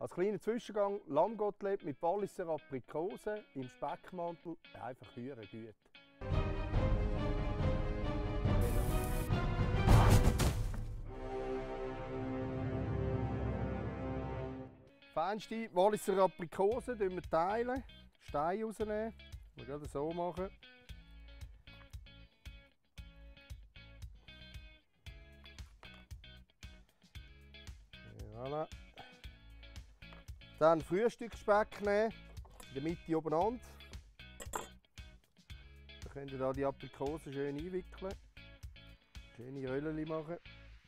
Als kleiner Zwischengang Lammgottlet mit Walliser Aprikose im Speckmantel. Einfach höher gut. Feinste Walliser Aprikose teilen, Steine rausnehmen. Wir gehen so machen. Voilà. Dann Frühstücksspeck nehmen, in der Mitte oben an. Dann könnt ihr die Aprikosen schön einwickeln, schöne Röllchen machen.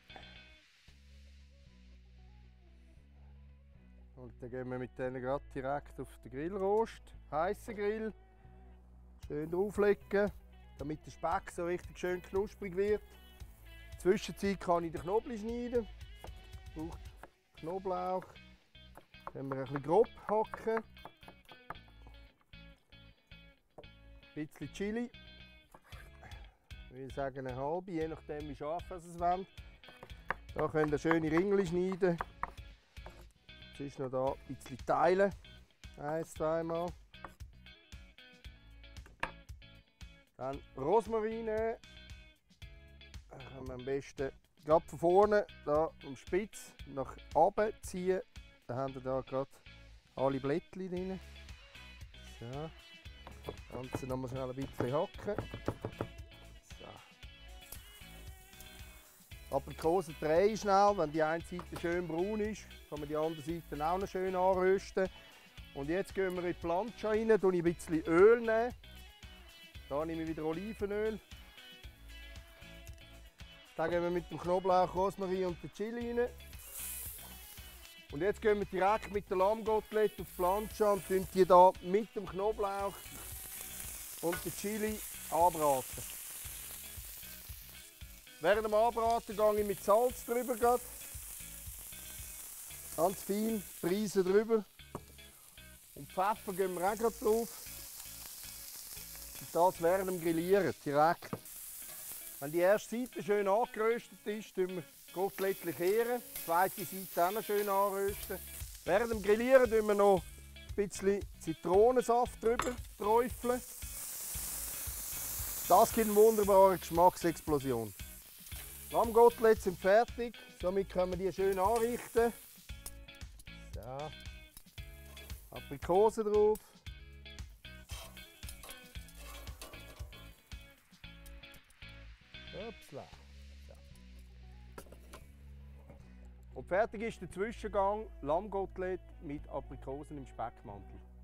Und dann gehen wir mit denen gerade direkt auf den Grillrost, heißen Grill. Schön drauflegen, damit der Speck so richtig schön knusprig wird. In der Zwischenzeit kann ich den Knoblauch schneiden. Braucht Knoblauch. Können wir ein bisschen grob hacken. Ein bisschen Chili. Ich würde sagen eine halbe, je nachdem wie scharf ihr es wollt. Hier könnt ihr schöne Ringel schneiden. Sonst noch hier ein bisschen teilen. 1, 2 Mal. Dann Rosmarin nehmen. Dann können wir am besten gerade von vorne da am Spitz nach oben ziehen. Dann haben wir da gerade alle Blättchen drin. So. Das Ganze noch mal schnell ein bisschen hacken. So. Aprikosen drehen schnell, wenn die eine Seite schön braun ist, kann man die andere Seite auch noch schön anrösten. Und jetzt gehen wir in die Plancha rein, ich ein bisschen Öl nehmen. Da nehme ich wieder Olivenöl. Dann gehen wir mit dem Knoblauch, Rosmarin und der Chili rein. Und jetzt gehen wir direkt mit der Lammgottlet auf die Plancha und die hier mit dem Knoblauch und der Chili anbraten. Während dem Anbraten gehe ich mit Salz drüber. Ganz fein, Preise drüber. Und Pfeffer gehen wir auch gerade drauf. Und das während dem Grillieren, direkt. Wenn die erste Seite schön angeröstet ist, tun wir die Kotelettchen kehren. Die zweite Seite auch noch schön anrösten. Während dem Grillieren tun wir noch ein bisschen Zitronensaft drüber träufeln. Das gibt eine wunderbare Geschmacksexplosion. Lammgottlet sind fertig, somit können wir die schön anrichten. So. Aprikose drauf. Upsla. So. Und fertig ist der Zwischengang Lammgottlet mit Aprikosen im Speckmantel.